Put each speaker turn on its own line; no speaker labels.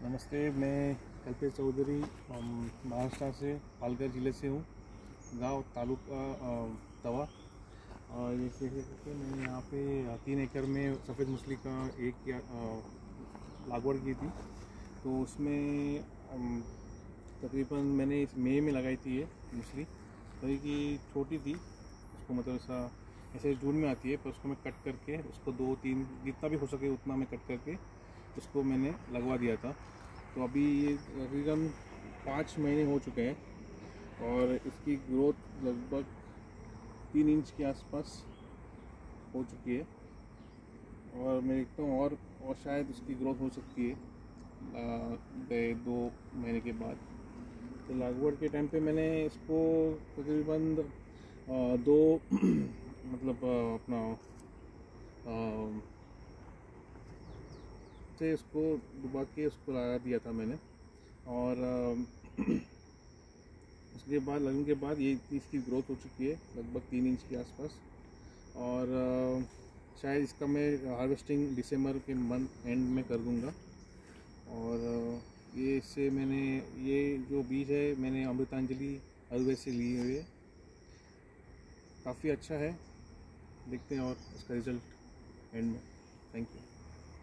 नमस्ते, मैं कल्पेश चौधरी महाराष्ट्र से पालघर ज़िले से हूँ। गांव तालुका तवा। जैसे कि मैंने यहाँ पे 3 एकड़ में सफ़ेद मछली का लागवड़ की थी। तो उसमें तकरीबन मैंने इस मई में लगाई थी ये मछली। तभी की छोटी थी, उसको मतलब ऐसे जून में आती है, पर उसको मैं कट करके उसको 2-3 जितना भी हो सके उतना मैं कट करके उसको मैंने लगवा दिया था। तो अभी ये तकरीबन 5 महीने हो चुके हैं और इसकी ग्रोथ लगभग 3 इंच के आसपास हो चुकी है। और मैं देखता हूँ और शायद इसकी ग्रोथ हो सकती है 2 महीने के बाद। तो लागवड़ के टाइम पे मैंने इसको तकरीबन 2 मतलब अपना से इसको डुबा के उसको लगा दिया था मैंने। और उसके बाद लगने के बाद ये इसकी ग्रोथ हो चुकी है लगभग 3 इंच के आसपास। और शायद इसका मैं हार्वेस्टिंग दिसंबर के मंथ एंड में कर दूंगा। और ये इससे मैंने ये जो बीज है मैंने अमृतांजलि आयुर्वेद से लिए हुए, काफ़ी अच्छा है। देखते हैं और इसका रिज़ल्ट एंड में। Thank you.